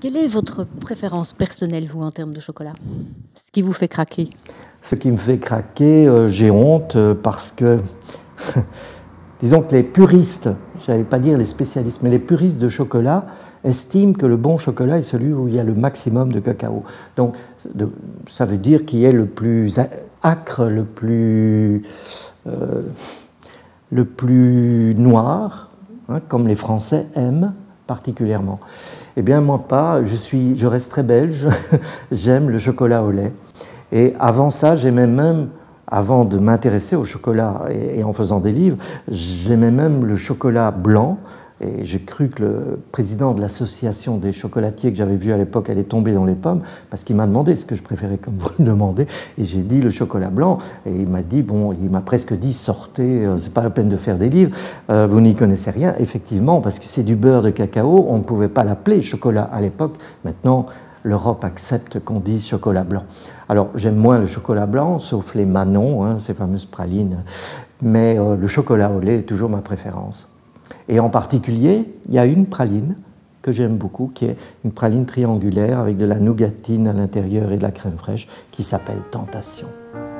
Quelle est votre préférence personnelle, vous, en termes de chocolat? Ce qui vous fait craquer? Ce qui me fait craquer, j'ai honte parce que, disons que les puristes, je n'allais pas dire les spécialistes, mais les puristes de chocolat estiment que le bon chocolat est celui où il y a le maximum de cacao. Donc, ça veut dire qu'il est le plus acre, le plus noir, hein, comme les Français aiment particulièrement. Eh bien, moi pas, je reste très belge, j'aime le chocolat au lait. Et avant ça, j'aimais même, avant de m'intéresser au chocolat et en faisant des livres, j'aimais même le chocolat blanc. Et j'ai cru que le président de l'association des chocolatiers que j'avais vu à l'époque allait tomber dans les pommes, parce qu'il m'a demandé ce que je préférais, comme vous le demandez, et j'ai dit le chocolat blanc, et il m'a dit, bon, il m'a presque dit, sortez, c'est pas la peine de faire des livres, vous n'y connaissez rien. Effectivement, parce que c'est du beurre de cacao, on ne pouvait pas l'appeler chocolat à l'époque. Maintenant, l'Europe accepte qu'on dise chocolat blanc. Alors, j'aime moins le chocolat blanc, sauf les Manon, hein, ces fameuses pralines, mais le chocolat au lait est toujours ma préférence. Et en particulier, il y a une praline que j'aime beaucoup, qui est une praline triangulaire avec de la nougatine à l'intérieur et de la crème fraîche, qui s'appelle Tentation.